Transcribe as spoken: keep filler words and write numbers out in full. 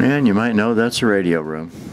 And you might know that's a radio room.